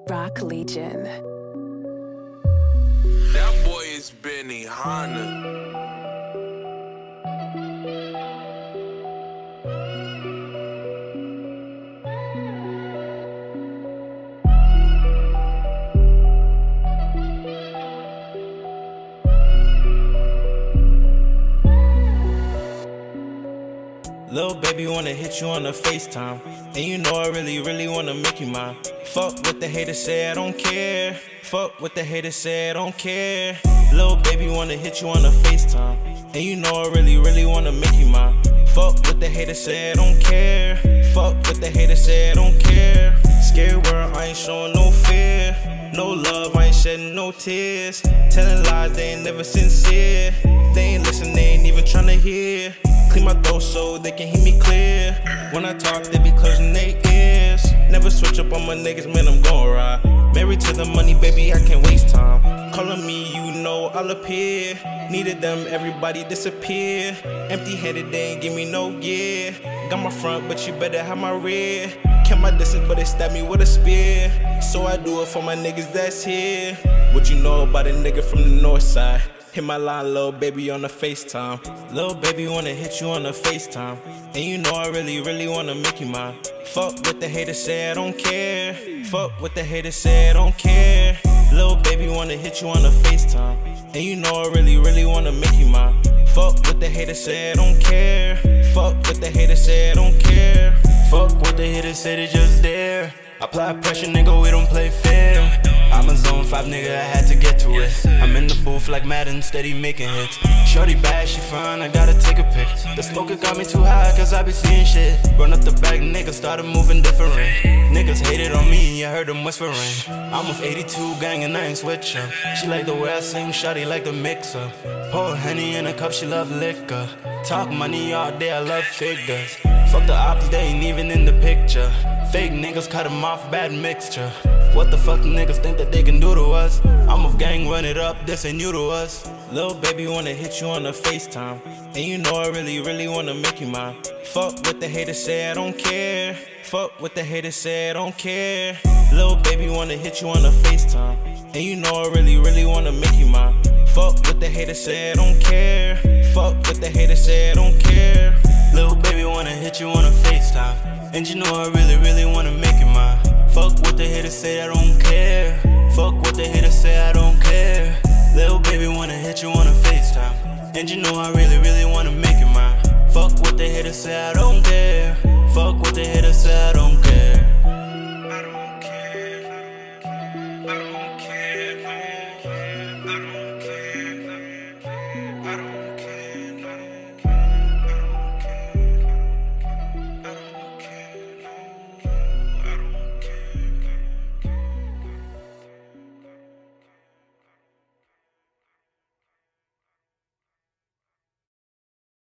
Rock Legion. That boy is Benny Hanna. Lil' baby wanna hit you on the FaceTime, and you know I really wanna make you mine. Fuck what the haters say, I don't care. Fuck what the haters say, I don't care. Lil' baby wanna hit you on the FaceTime, and you know I really wanna make you mine. Fuck what the haters say, I don't care. Fuck what the haters say, I don't care. Scared world, I ain't showing no fear. No love, I ain't shedding no tears. Telling lies, they ain't never sincere. They ain't listen, they ain't even tryna hear. Clean my throat so they can hear me clear. When I talk, they be closing their ears. Never switch up on my niggas, man, I'm gon' ride. Married to the money, baby, I can't waste time. Calling me, you know I'll appear. Needed them, everybody disappear. Empty-handed, they ain't give me no gear. Got my front, but you better have my rear. Kept my distance, but they stabbed me with a spear. So I do it for my niggas that's here. What you know about a nigga from the north side? Hit my line, lil' baby, on the FaceTime. Lil' baby wanna hit you on the FaceTime, and you know I really wanna make you mine. Fuck what the haters say, I don't care. Fuck what the haters say, I don't care. Lil' baby wanna hit you on the FaceTime, and you know I really wanna make you mine. Fuck what the haters say, I don't care. Fuck what the haters say, I don't care. Fuck what the haters say, they just there. Apply pressure, nigga, we don't play fair. I'm a zone 5 nigga, I had to get to it. I'm in the booth like Madden, steady making hits. Shorty bad, she fine, I gotta take a pic. The smoker got me too high, cause I be seeing shit. Run up the back, niggas started moving different. Niggas hated on me, I heard them whispering. I'm with 82 gang and I ain't switch up. She like the way I sing, shawty like the mixer. Pour Henny in a cup, she love liquor. Talk money all day, I love figures. Fuck the ops, they ain't even in the picture. Fake niggas cut them off, bad mixture. What the fuck niggas think that they can do to us? I'm with gang, run it up, this ain't new to us. Lil' baby wanna hit you on the FaceTime, and you know I really wanna make you mine. Fuck what the haters say, I don't care. Fuck what the haters say, I don't care. Lil' baby wanna hit you on the FaceTime, and you know I really wanna make you mine. Fuck what the haters say, I don't care. Fuck what the haters say, I don't care. Lil' baby wanna hit you on a FaceTime, and you know I really wanna make you mine. Fuck what the haters say, I don't care. Fuck what the haters say, I don't care. Lil' baby wanna hit you on a FaceTime, and you know I really wanna make you mine. Fuck what the haters say, I don't care.